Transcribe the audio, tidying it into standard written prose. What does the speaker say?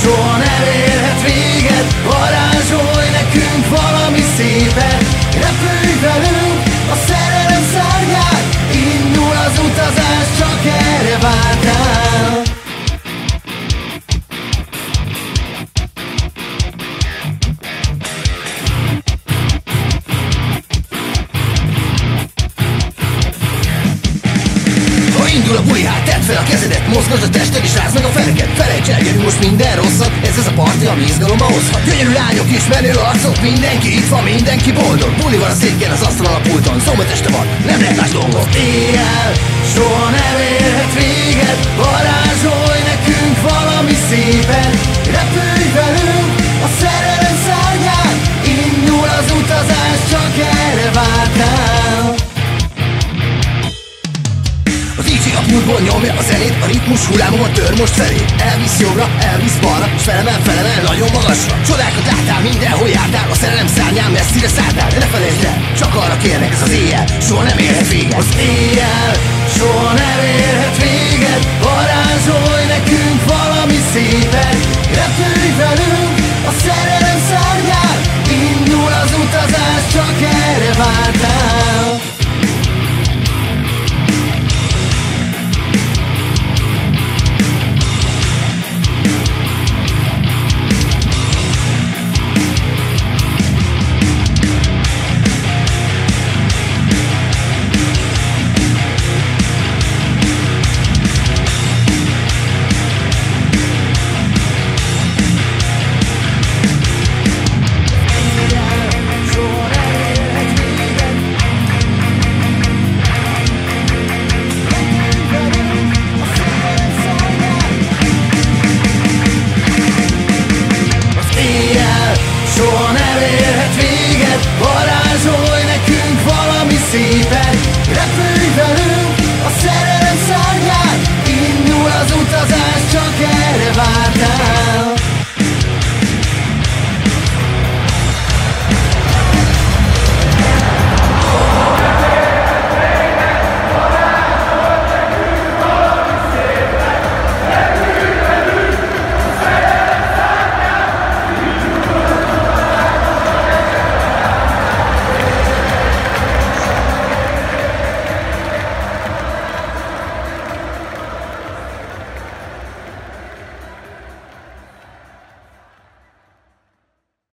soha nem érhet véget. Varázsolj nekünk valami szépet, repülj velünk a szerelem szárnyán. Indul az utazás, csak erre vártál. Indul a buli, hát tedd fel a kezedet, mozgasd a tested és rázd meg a feneket. Felejts el, gyerünk most minden rosszat, ez a parti, ami izgalomba hozhat. Gyönyörű lányok és menő arcok, mindenki itt van, mindenki boldog. Buli van a széken, az asztalon a pulton, szombat este van, nem lehet más dolgok. Éjjel soha nem érhet véget, varázsolj nekünk valami szépet. Repülj velünk a szerelem szárnyán, indul az utazás, csak erre vártál. A DJ a pultból nyomja a zenét, a ritmus hullámomat tör most felé. Elvisz jobbra, elvisz balra, s felemel, nagyon magasra. Csodákat láttál, mindenhol jártál, a szerelem szárnyán messzire szálltál. De ne felejtsd el, csak arra kérnek ez az éjjel, soha nem érhet véget. Az